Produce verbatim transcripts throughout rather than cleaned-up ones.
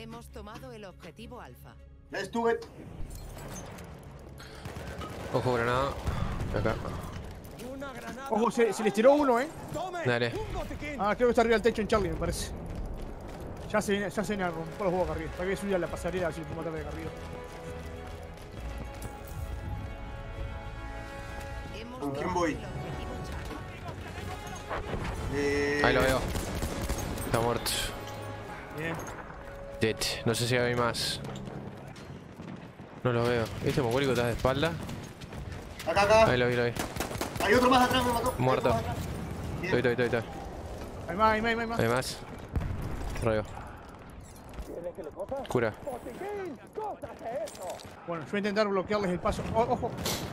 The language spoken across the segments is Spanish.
Hemos tomado el objetivo alfa. Let's do it. Ojo, granada. Acá. Ojo, se, se les tiró uno, eh. Dale. Ah, creo que está arriba del techo en Charlie, me parece. Ya se viene, ya se viene a romper los huevos acá arriba. Para que subir a la pasarela así como matar de acá arriba. ¿Con quién voy? Eh... Ahí lo veo. Está muerto. Bien. Dead. No sé si hay más. No lo veo. ¿Este mongólico está de espalda? Acá, acá. Ahí lo vi, lo vi. Hay otro más atrás, me mató. Muerto. Estoy, estoy, estoy, estoy. Hay más, hay más, hay más. Hay más. Rayo. Cura. Bueno, yo voy a intentar bloquearles el paso. Oh, ojo.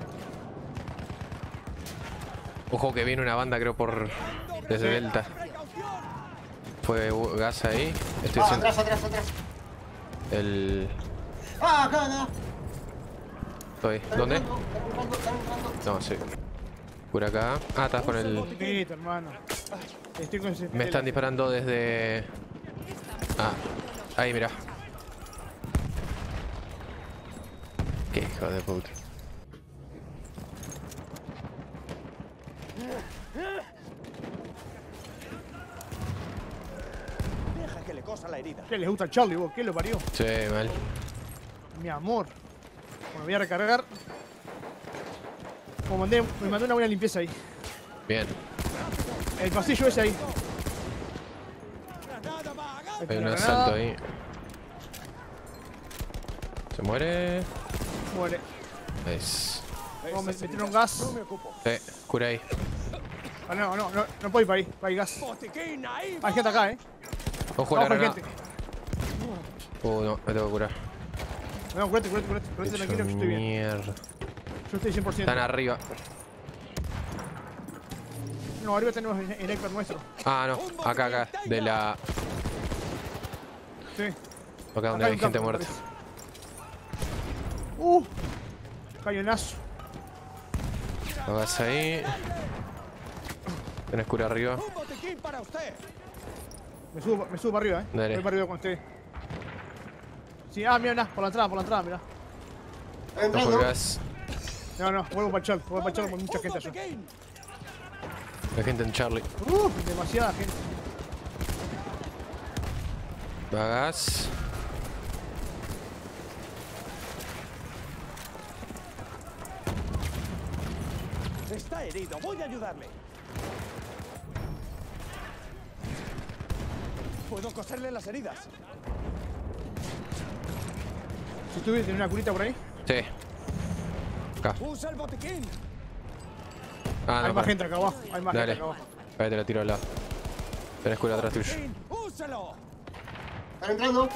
Ojo que viene una banda, creo, por... Desde Sí. Delta. Fue gas ahí. Estoy Ah, haciendo... atrás, atrás, atrás. El... Ah, acá, acá. Estoy. Están ¿Dónde? entrando, están entrando, están entrando. No, sí. Cura acá. Ah, estás con el... Bonito, hermano. Estoy con ese... Me están disparando desde... Ah, ahí, mira. Qué hijo de puta. Deja que le cosa la herida. ¿Qué les gusta a Charlie, vos? ¿Qué lo parió? Sí, mal. Mi amor. Bueno, voy a recargar. Como mandé, me mandé una buena limpieza ahí. Bien. El pasillo ese ahí. Hay un asalto ahí. Se muere. Muere. Es... No, me metieron gas. Eh, cura ahí. Ah, no, no, no, no puedo ir para ahí. Para ahí gas. Hay gente acá, eh. Ojo la Abajo hay granada. gente. Uh, no, me tengo que curar. No, curate, curate, curate. Curate Hecho tranquilo que yo estoy bien. mierda. Yo estoy cien por ciento. Están arriba. No, arriba tenemos el, el iPad nuestro. Ah, no. Acá, acá. De la... Sí. Acá donde Acá hay un gente campo, muerta. me parece. Uh. Cañonazo. Hagas ahí. Tenés cura arriba. Un botiquín para usted. Me subo, me subo para arriba, eh. Dale. Voy para arriba con usted. Sí, ah, mira, por la entrada, por la entrada, mira. Están No entrando. juegas. No, no, vuelvo para Charlie, vuelvo para Charlie con mucha gente allá. Hay gente en Charlie. Uh, demasiada gente. Hagas. Está herido. Voy a ayudarle. Puedo coserle las heridas. Si tú tienes una curita por ahí. Sí. Acá. Usa el botiquín. Ah, Hay no, más para. gente acá abajo. Hay más Dale. gente acá abajo. Ahí te la tiro al lado. Tenés cura atrás tuyo. Botiquín, úselo. Están entrando.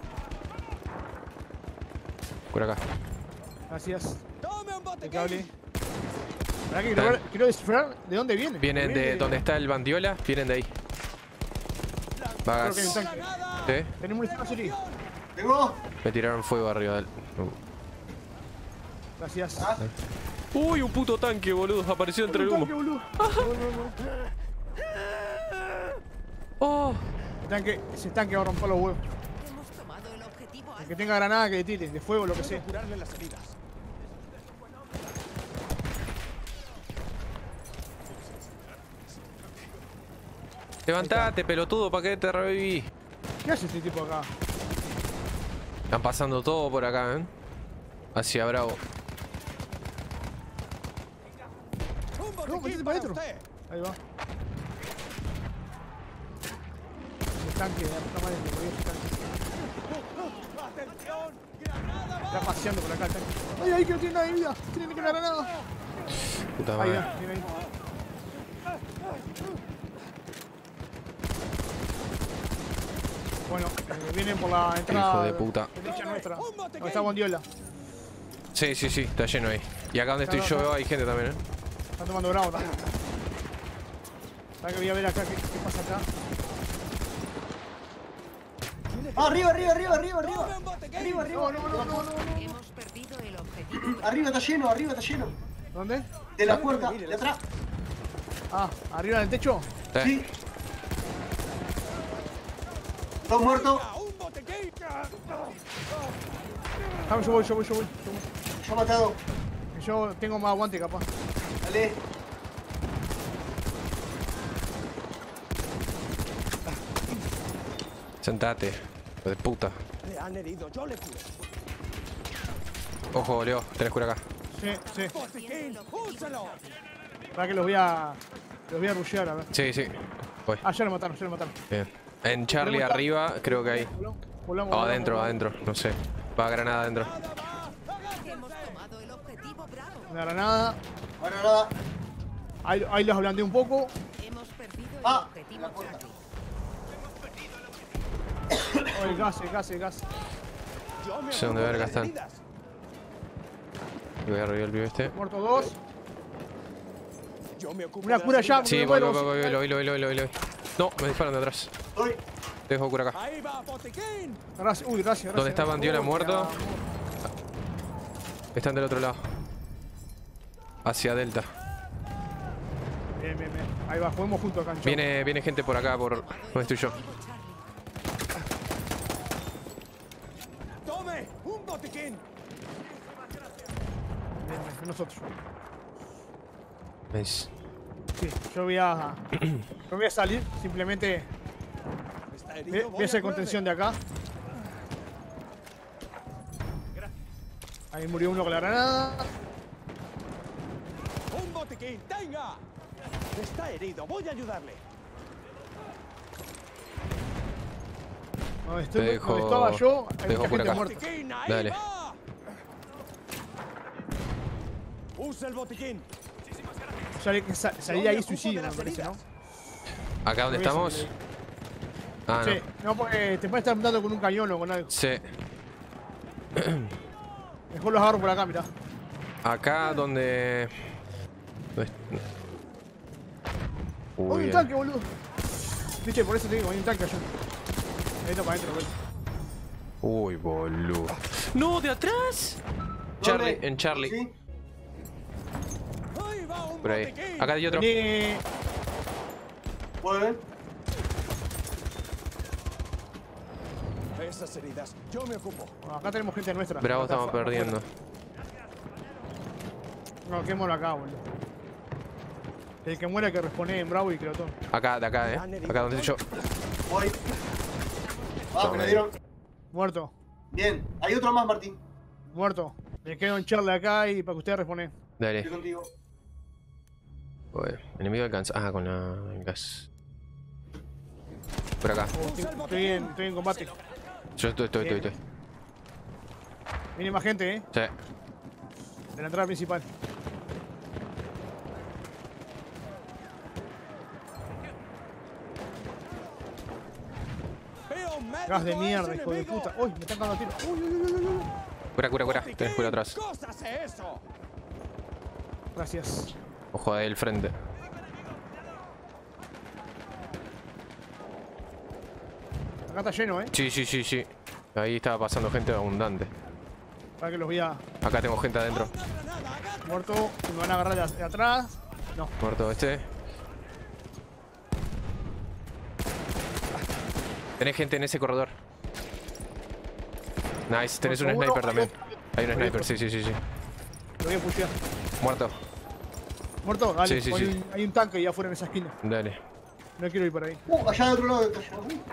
Cura acá. Gracias. Tome un El botiquín. cable. Pará que quiero, ver- quiero descifrar de dónde vienen. Vienen Vienen de donde está el bandiola. Vienen de ahí. Creo que hay un Vagas. tanque. ¿Sí? Tenemos munición azul. Tengo. Me tiraron fuego arriba del... Uh. Gracias. Ah, Uy, un puto tanque, boludo. Apareció entre el Un humo. tanque, boludo. Oh. Ese tanque, ese tanque va a romper los huevos. Hemos tomado el objetivo El alfa. que tenga granada que le tire, de fuego, lo que sea. Puedo curarle las heridas. Levantate, pelotudo, ¿para qué te reviví? ¿Qué hace este tipo acá? Están pasando todo por acá, ¿eh? Hacia Bravo. Un No, botiquín metete para para adentro. usted. Ahí va. Ese tanque, de la puta madre, me morí ese tanque. Atención. Granada va. Está paseando por acá el tanque. ¡Ay, ay, que no tiene nada de vida! ¡Tiene que una granada! Puta Ahí madre. va, tiene ahí. Bueno, eh, vienen por la entrada. Hijo de puta. Derecha nuestra. Un botiquín. Donde está Bondiola. Sí, sí, sí, está lleno ahí. Y acá donde estoy No, no, yo no. hay gente también, ¿eh? Están tomando bravo también. ¿Sabes que voy a ver acá qué, qué pasa acá? Ah, arriba, arriba, arriba, arriba, arriba. Tome un botiquín. Arriba, arriba. No, no, no, no, no. Hemos perdido el objetivo. Arriba está lleno, arriba está lleno. ¿Dónde? De la puerta, de atrás. Ah, arriba del techo. Eh, Sí. Dos muertos. Un botiquín. botiquín! Dame, yo voy, yo voy, yo voy. Yo, voy. Yo he matado. Yo tengo más aguante, capaz. Dale. Sentate, hijo de puta. Le han herido, yo le curo. Ojo, Leo, tenés cura acá. Sí, sí. ¡Botiquín! ¡Úselo! Para que los voy a. Los voy a rushear, a ver. Sí, sí. Voy. Ah, ya lo mataron, ya lo mataron. Bien. En Charlie Volvemos, arriba, creo que hay. Volvamos, O volvamos, adentro, volvamos. adentro, no sé. Va granada adentro. Hemos tomado el objetivo Bravo. Una granada. Ahora nada. Ahí, ahí los ablandé un poco. Hemos perdido el Ah, objetivo la puerta. Charlie. Oh, el gas, el gas, el gas. Yo me Sé dónde ocupo de verga las están. heridas. Voy a revivir el pibe este. Muerto dos. Yo me ocupo Una de cura las ya. heridas. Sí, me voy, voy, muero. voy, voy, voy, voy, voy, voy, voy. No, me disparan de atrás. Estoy. Te dejo cura acá. Ahí va, botiquín. Gracias, uy, gracias, gracias. ¿Dónde está Bandiola Oh, muerto? ya. Están del otro lado. Hacia Delta. Bien, bien, bien. Ahí va, juguemos juntos acá, Cancho. Viene, viene gente por acá, por donde estoy yo. Objetivo Charlie. ¡Tome! ¡Un botiquín! Bien, bien, nosotros. ¿Veis? Sí, yo voy a. Yo voy a salir, simplemente. Está Voy, herido, voy a hacer contención de acá. Ahí murió uno con la granada. ¡Un botiquín! ¡Tenga! Está herido, voy a ayudarle. Donde, estoy, Te dejo- donde estaba yo, te hay dejo mucha por gente acá. muerta. ¡Botiquín! ¡Ahí Dale. va! ¡Usa el botiquín! Salí, sa- salí Yo ahí me ocupo suicidio, de me las parece, ¿no? heridas. ¿Acá donde Voy a estamos? salir Ah, Sí, no, porque te pueden estar dando con un cañón o con algo. no. Sí. Mejor los agarro por acá, mirá. Acá donde... ¿Dónde est- ¡Uy, Uy, un bien. tanque, boludo! Viste, por eso te digo, hay un tanque allá. Ahí está para adentro, boludo. Uy, boludo. ¡No, de atrás! Charlie, ¿Dónde? en Charlie. Sí. ¡Ahí va un Por ahí. botiquín! Acá hay otro. Vení. Mueve. Esas heridas, yo me ocupo. Bueno, acá tenemos gente nuestra. Bravo, Acá estamos afuera. perdiendo. No, quémoslo acá, boludo. El que muera que responde en Bravo y que lo tome. Acá, de acá, eh. Acá donde estoy yo. Voy. Ah, Toma me ahí. dieron. Muerto. Bien. Hay otro más, Martín. Muerto. Me quedo en Charlie acá y para que ustedes responden. Estoy Dale. contigo. Joder. Enemigo alcanza. Ah, con la... el gas. Por acá. Oh, estoy, estoy en, estoy en combate. Yo estoy, estoy, estoy, estoy. Viene más gente, eh. Sí. De la entrada principal. Veo un médico Gas de a mierda, ese hijo de enemigo. puta. Uy, me están cagando tiro. Uy, uy, uy, uy, uy. Cura, cura, cura. Tenés cura atrás. ¿Cosa hace eso? Gracias. Ojo ahí el frente. Acá está lleno, eh. Sí, sí, sí, sí. Ahí estaba pasando gente abundante. Para que los voy a. Acá tengo gente adentro. Una granada, agarra. Muerto. Me van a agarrar de, de atrás. No. Muerto este. Tenés gente en ese corredor. Nice, tenés un Muerto uno, sniper también. Hay un Ahí sniper, está. sí, sí, sí, sí. Lo voy a pushear. Muerto. Muerto, dale. Sí, sí, hay, sí. Un, hay un tanque ahí afuera en esa esquina. Dale. No quiero ir por ahí. Uh, allá de otro lado está lleno. Uh,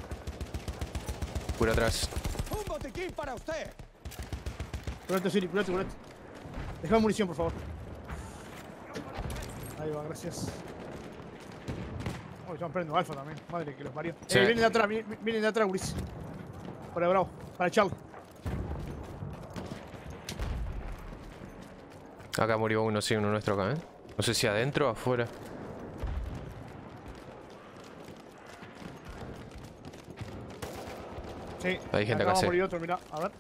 Cura atrás. Un botiquín para usted. Curate, Siri, curate, curate. Dejame munición, por favor. Ahí va, gracias. Oh, están perdiendo alfa también. Madre que los parió. Sí. Eh, vienen de atrás, vienen, vienen de atrás, Guris. Para Bravo, para Charlie. Acá murió uno, sí, uno nuestro acá, ¿eh? No sé si adentro o afuera. Sí. Hay gente acá acá, va a sí. morir otro, mirá. A ver.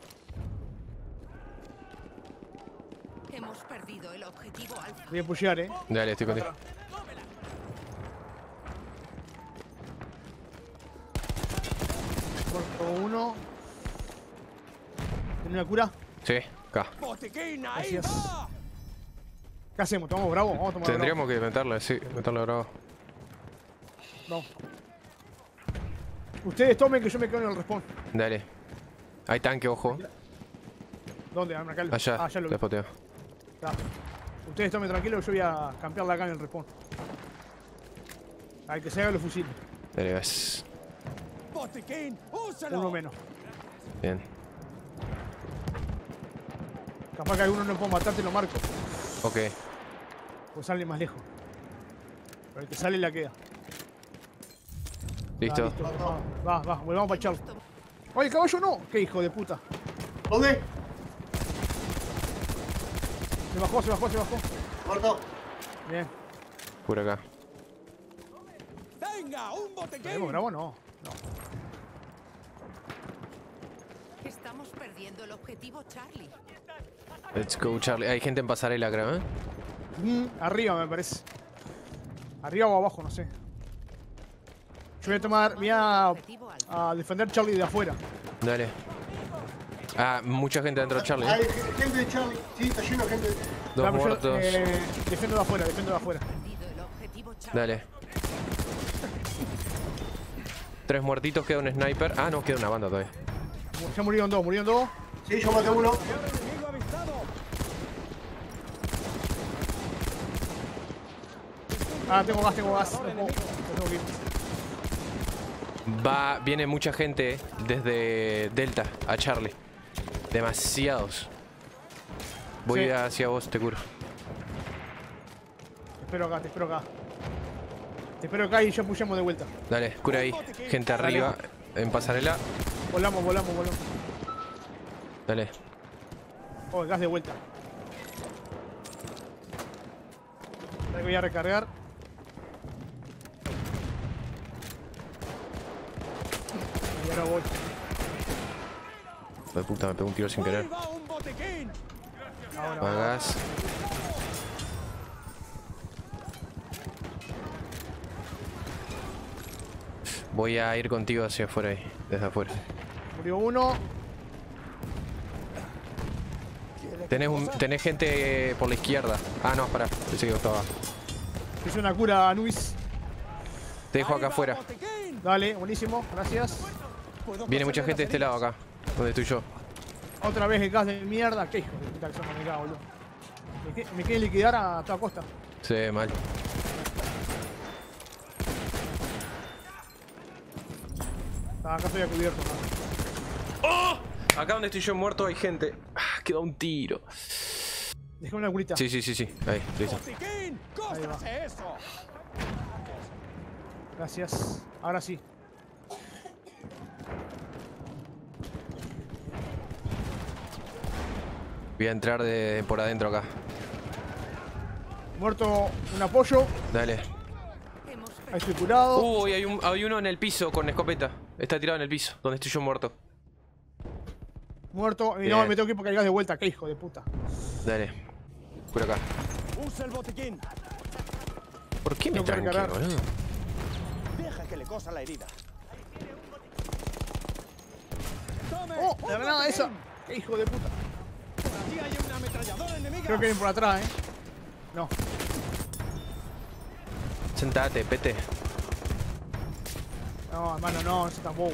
Hemos perdido el objetivo Alfa. Voy a pushear, eh. Dale, estoy contigo. Muerto uno. ¿Tiene una cura? Sí, acá. Botiquín, ahí Gracias. va. ¿Qué hacemos? ¿Tomamos Bravo? Vamos a tomar Tendríamos que meterle, sí, meterle bravo. Bravo. No. Ustedes tomen que yo me quedo en el respawn. Dale. Hay tanque, ojo. ¿Dónde? Ah, acá. Allá, Ah, ya lo te vi. spoteo. Está. Ustedes tomen tranquilo, yo voy a campearla acá en el respawn. Al que se haga los fusiles. Dale, ves. Botiquín, úsalo. Uno menos. Bien. Capaz que alguno no puedo matar, te lo marco. Ok. Pues sale más lejos. Pero el que sale la queda. Listo. Ah, listo. Va, va, va, volvamos para Charlie. Oye, el caballo no. Qué hijo de puta. ¿Dónde? Se bajó, se bajó, se bajó. Muerto. Bien. Por acá. Venga, un ¿Tenemos botiquín. bravo? No. No. Estamos perdiendo el objetivo Charlie. Let's go, Charlie. Hay gente en pasarela, creo, ¿eh? Mm, arriba me parece. Arriba o abajo, no sé. Yo voy a tomar, voy a, Objetivo alfa. a defender Charlie de afuera. Dale. Ah, mucha gente dentro de Charlie. Hay ¿eh? gente de Charlie. Sí, está lleno de gente. Dos Dame, yo, muertos. eh, defiendo de afuera, defiendo de afuera. Perdido el objetivo Charlie. Dale. Tres muertitos, queda un sniper. Ah, no, queda una banda todavía. Ya murieron dos, murieron dos. Sí, yo maté uno. Enemigo avistado. Ah, tengo gas, tengo gas. No puedo, no tengo que ir. Va, viene mucha gente desde Delta a Charlie. Demasiados. Voy Sí. hacia vos, te curo. Te espero acá, te espero acá. Te espero acá y ya pushamos de vuelta. Dale, cura ahí. Gente arriba, en pasarela. Volamos, volamos, volamos. Dale. Oh, el gas de vuelta. Ahí voy a recargar. Y ahora voy. De puta, me pegó un tiro sin querer. Ahí va un botiquín. Ahora. Pagas. Voy a ir contigo hacia afuera ahí, desde afuera. Murió uno. Tenés, un, tenés gente por la izquierda. Ah, no, pará. Pensé que estaba. Hice una cura a Nuis. Te dejo Ahí acá va, afuera. botiquín. Dale, buenísimo, gracias. ¿Puedo Viene coserle mucha gente de las este lado heridas? acá, donde estoy yo. Otra vez el gas de mierda. Qué hijo de puta que son, me cago, boludo. Me, que- me quieren liquidar a toda costa. Se ve mal. Ah, acá estoy a cubierto. ¿no? ¡Oh! Acá donde estoy yo muerto hay gente. Ah, queda un tiro. Dejé una curita. Sí, sí, sí, sí. Ahí, listo. Botiquín, cóstrase eso. Gracias. Ahora sí. Voy a entrar de por adentro acá. Muerto un apoyo. Dale. Hemos Ahí perdido estoy curado. Uy, hay, un, hay uno en el piso con escopeta. Está tirado en el piso, donde estoy yo muerto. Muerto. Y Bien. no, me tengo que ir porque hay gas de vuelta. Qué hijo de puta. Dale. Por acá. Usa el botiquín. ¿Por qué me Tengo que tranquilo, recargar. boludo? Deja que le cosa la herida. Tome, ¡Oh! un La granada botiquín. esa. Qué hijo de puta. Por aquí hay una ametralladora enemiga. Creo que vienen por atrás, eh. No. Sentate, pete. No, hermano, no. Eso tampoco.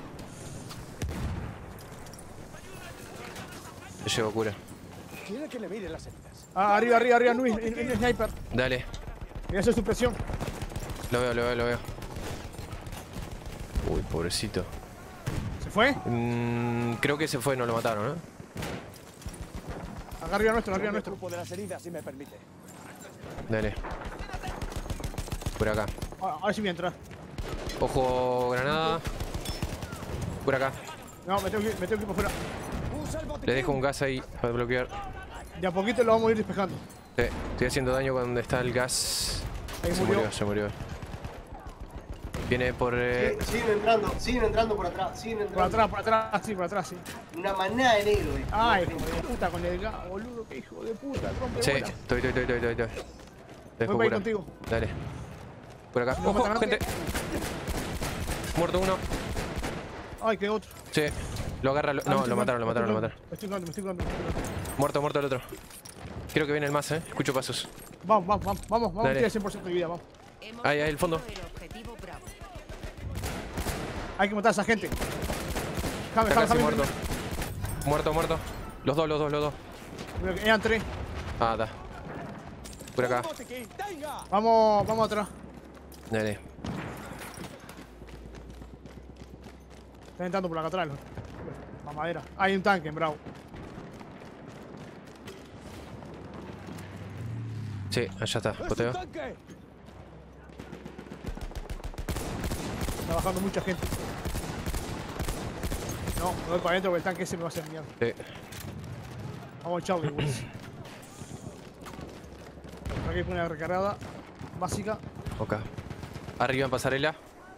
Te llevo cura. Quiere que le mire las heridas. Ah, arriba, arriba, arriba. Nuis. En, en sniper. Dale. Voy a hacer supresión. Lo veo, lo veo, lo veo. Uy, pobrecito. ¿Se fue? Mm, creo que se fue, no lo mataron, ¿eh? Acá arriba nuestro, arriba Yo me nuestro. ocupo de las heridas, si me permite. Dale. Por acá. Ah, a ver si voy a entrar. Ojo, granada. Por acá. No, me tengo que ir, me tengo que ir por fuera. Usa el botiquín. Le dejo un gas ahí para bloquear. De a poquito lo vamos a ir despejando. Sí, estoy haciendo daño cuando está el gas. Ahí Se murió. murió, se murió. Viene por... eh, Sí, siguen entrando, siguen entrando por atrás, siguen Por entrando. atrás, por atrás, sí, por atrás, sí. Una manada de negro, eh. Ay, hijo de puta con el gas, boludo, qué hijo de puta, rompe Sí, bola. estoy, estoy, estoy, estoy, estoy, estoy. Te Voy dejo para ir cura. contigo. Dale. Por acá. ¿No Ojo, matan a gente. nadie? Muerto uno. Ay, qué otro. Sí. Lo agarra. lo- Ah, me No, estoy lo mataron, lo curando, mataron, lo me mataron. estoy curando, me estoy curando, me estoy curando. Muerto, muerto el otro. Creo que viene el más, eh. Escucho pasos. Vamos, vamos, vamos, vamos, vamos, Dale. tiene cien por ciento de vida, vamos. Hemos Ahí, ahí, el fondo. perdido el objetivo Bravo. Hay que matar a esa gente. Jame, Está jame, casi jame. muerto. Muerto, muerto. Los dos, los dos, los dos. Eran tres. Ah, da. Por acá. Un botiquín, tenga. Vamos, vamos atrás. Dale. Están entrando por acá atrás. los- Mamadera. Hay un tanque en Bravo. Sí, allá está. ¡Es un Poteo. tanque! Está bajando mucha gente. No, me voy para adentro porque el tanque ese me va a hacer mierda. Sí. Vamos a Charlie, güey. Aquí pone la recargada básica. Ok. Arriba en pasarela.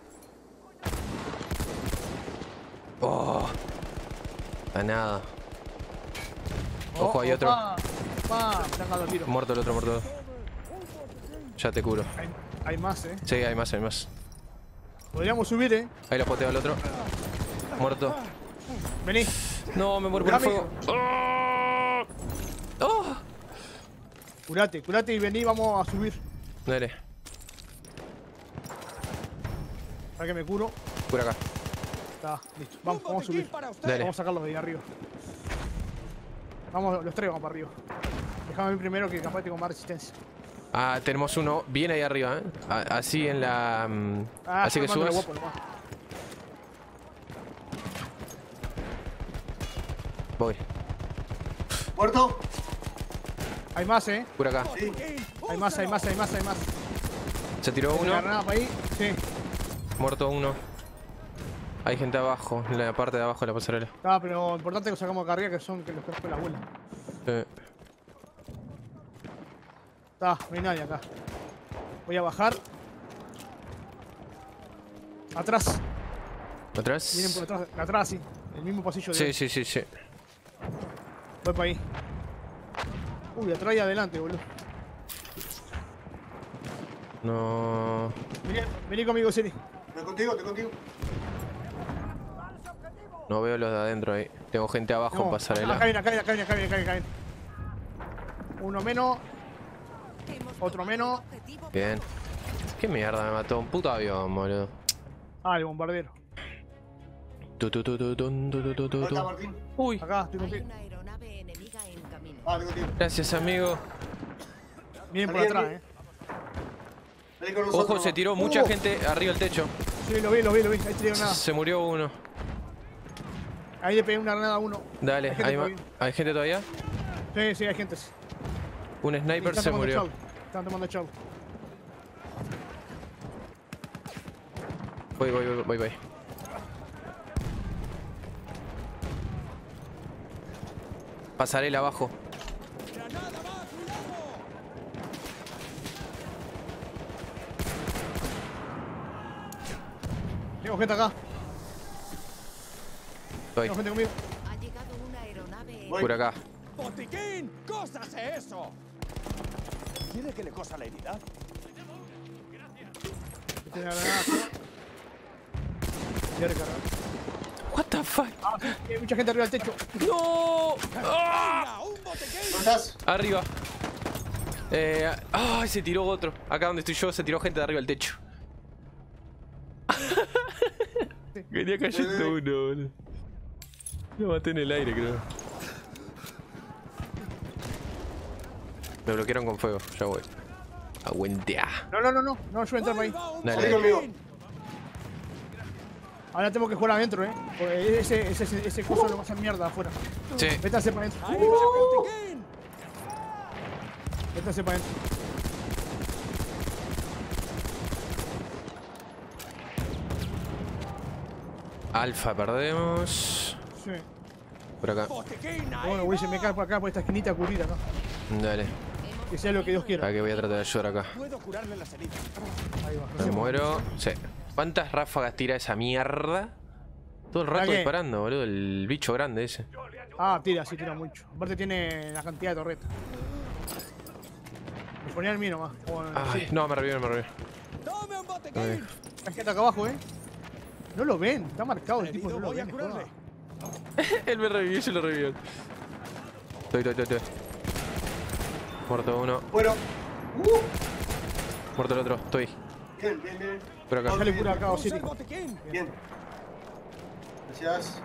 Oh. A nada. Ojo, hay otro. Pa, pa, me están dando tiros. Muerto el otro, muerto. Ya te curo. Hay, hay más, eh. Sí, hay más, hay más. Podríamos subir, eh. Ahí lo poteo al otro. Muerto. Vení. No, me muero por el Dame. fuego. Oh. Oh. Curate, curate y vení, vamos a subir. Dale. Para que me curo. Por acá. Está, listo. Vamos, Un vamos a botiquín subir. para usted. Dale. Vamos a sacarlos de ahí arriba. Vamos, los tres vamos para arriba. Déjame a mí primero que capaz tengo más resistencia. Ah, tenemos uno bien ahí arriba, ¿eh? A- así en la... mm, Ah, así que estoy armándole subes. guapo nomás. Voy. ¿Muerto? Hay más, eh. Por acá. Sí. Hay más, hay más, hay más, hay más. Se tiró ¿Una uno. granada para ahí? Sí. Muerto uno. Hay gente abajo, en la parte de abajo de la pasarela. Ah, pero lo importante es que lo sacamos acá arriba, que son que los que nos la abuela. Eh, Está, no hay nadie acá. Voy a bajar. Atrás. ¿Atrás? Vienen por atrás. Atrás, sí. El mismo pasillo de Sí, él. sí, sí, sí. Voy para ahí. Uy, atrás y adelante, boludo. No... Vení, vení conmigo, Siri. Estoy contigo, estoy contigo. No veo los de adentro ahí. Tengo gente abajo en No, pasarela. acá viene, acá viene, acá viene, acá viene, acá viene, acá viene. Uno menos. Hemos Otro tomado menos. el objetivo. Bien. ¿Qué mierda me mató? Un puto avión, boludo. Ah, el bombardero. Tu, tu, tu, tu, tun, tu, tu, tu, tu, ¿Dónde está tu. Martín? Uy, Acá, estoy Hay contigo. una aeronave enemiga en camino. Ah, estoy contigo. gracias, amigo. Vienen por Alguien atrás, vi- eh. Vení con nosotros. Ojo, se tiró mucha Uh. gente arriba del techo. Sí, lo vi, lo vi, lo vi. Ahí tiraron nada. Se murió uno. Ahí le pegué una granada a uno. Dale, Hay gente ¿hay, ma- todavía. ¿hay gente todavía? Sí, sí, hay gente. Sí. Un sniper Están se tomando murió. chau. Están tomando chau. Voy, voy, voy, voy, voy. Pasarela abajo. ¡Granada va! ¡Cuidado! Tengo gente acá. Estoy. Tengo gente conmigo. Ha llegado una aeronave en Voy. Por acá. ¡Botiquín! ¡Cósase eso! ¿Quiere que le cosa la herida? Tiene la granada acá. Voy a recargar. What the fuck? Ah, sí, hay mucha gente arriba del techo. No. ¡Ah! ¡Venga, un botiquín! ¿Dónde estás? Arriba. Eh, ay, se tiró otro. Acá donde estoy yo se tiró gente de arriba del techo. Venía cayendo uno, boludo. Lo maté en el aire, creo. Me bloquearon con fuego, ya voy. Aguantea. No, no, no, no. No, yo voy a entrar por ahí. ¡Ahí va un Dale. Salí botiquín! conmigo. Ahora tengo que jugar adentro, eh. Porque ese, ese, ese, ese coso lo va a hacer mierda afuera. Sí. Métanse para adentro. ¡Ahí va un botiquín! Métanse para adentro. Alfa perdemos. Sí. Por acá. ¡Botiquín! ahí Bueno, güey, se va. me cae por acá, por esta esquinita a cubrir acá. Dale. Que sea lo que Dios quiera. Acá que voy a tratar de ayudar acá. Puedo curarle las heridas. Ahí va. Me gracias. muero. Sí. ¿Cuántas ráfagas tira esa mierda? Todo el rato ¿Para qué? disparando, boludo. El bicho grande ese. Ah, tira, sí, tira mucho. Aparte tiene la cantidad de torretas. Me ponía el mío nomás. Bueno, Ay, sí. no, me revivió, me revivió. ¡Tome un Ay. botiquín! Hay gente acá abajo, eh. No lo ven, está marcado el tipo, Herido, no lo voy a ven. curarle. joda. Él me revivió, yo lo revivió. Estoy, estoy, estoy, estoy. Muerto uno. Bueno. Uh. Muerto el otro. Estoy. Bien, bien, bien. Por acá. Dale cura acá, Use Osiris. el botiquín! Bien. Gracias.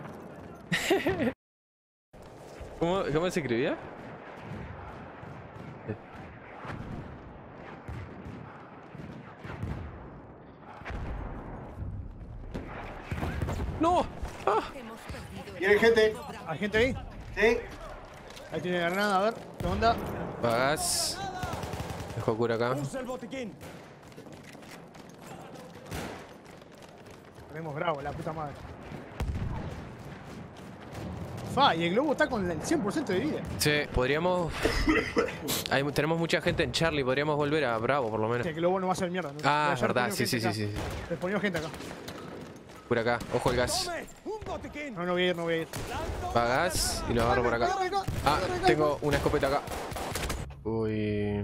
¿Cómo, ¿Cómo se escribía? ¡No! ¡Ah! Hemos perdido el ¿Viene gente? objetivo Bravo. ¿Hay gente ahí? Sí. Ahí tiene la granada, a ver. ¿Qué onda? Vas. Dejo cura acá. Usa el botiquín. Tenemos Bravo, la puta madre. Fa, y el globo está con el cien por ciento de vida. Sí, podríamos... Hay- tenemos mucha gente en Charlie, podríamos volver a Bravo por lo menos. Que el globo no va a hacer mierda. ¿no? Ah, Ya es verdad, responió sí, sí, gente sí, acá. sí. Responió gente acá. Por acá, ojo el gas. Tome, un botiquín. No, no voy a ir, no voy a ir. Va gas y lo agarro por acá. Ah, tengo una escopeta acá. Uy.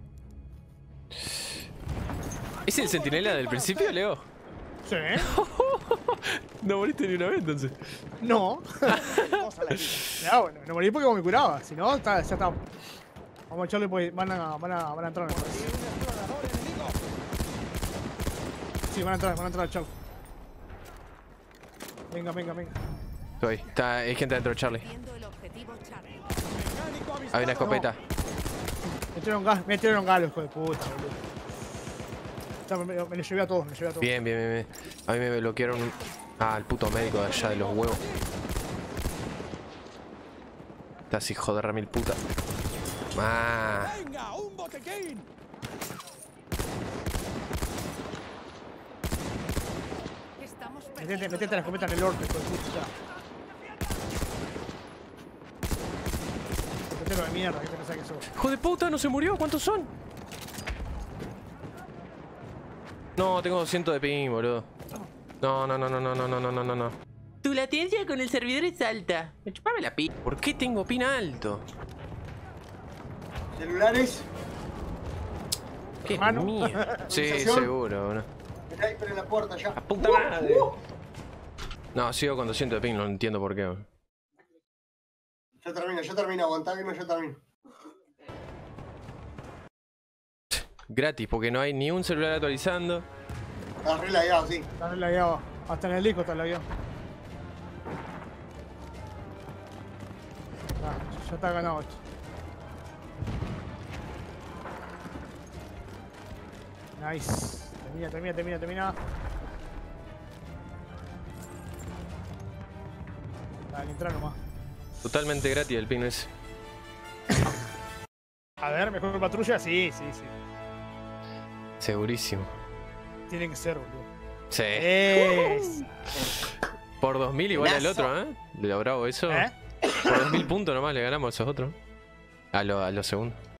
¿Es el centinela del principio, Leo? Sí. No moriste ni una vez entonces. No. Cosa la vida. Ya, bueno, no morí porque me curaba. Si no, está, ya está. Vamos a echarle, pues van a, van a, van a entrar. Y un explorador enemigo. Sí, van a entrar, van a entrar al Charlie. Venga, venga, venga. Estoy. Está, hay gente dentro de Charlie. Perdiendo el objetivo Charlie. Mecánico avisado. Hay una escopeta. Me tiraron gas, me tiraron gas, hijo de puta, boludo. Ya, me, me, me lo llevé a todos, me lo llevé a todos. Bien, bien, bien, bien. A mí me bloquearon un... Ah, el puto médico de allá de los huevos. Estás hijo de remil puta. Ah. Venga, un botiquín. Estamos Metete, perdiendo metete el la escopeta en el orto, hijo de puta. Escopetero de mierda, ¿qué te pensás que sos? ¡Hijo de puta! ¿No se murió? ¿Cuántos son? No, tengo doscientos de ping, boludo. No, no, no, no, no, no, no, no, no, no, no. Tu latencia con el servidor es alta. Me chupame la pin. ¿Por qué tengo pin alto? Celulares. ¿Qué Mano. mierda? Sí, ¿Utilización? seguro, boludo. Mirá ahí, pero en la puerta ya. ¡La puta madre! No, sigo con doscientos de ping, no entiendo por qué. boludo. Ya termina, ya termina. Aguantá que no, ya termina. Gratis, porque no hay ni un celular actualizando. Estás re lagueado, sí. Está lagueado. Hasta en el disco está lagueado. Ah, ya está ganado esto. Nice. Termina, termina, termina, termina. Dale, entra nomás. Totalmente gratis el ping ese. A ver, mejor patrulla, sí, sí, sí. Segurísimo. Tiene que ser, boludo. Sí. Es. Por dos mil igual al otro, ¿eh? Lo bravo eso. ¿Eh? Por dos mil puntos nomás le ganamos a esos otros. A los a los segundos.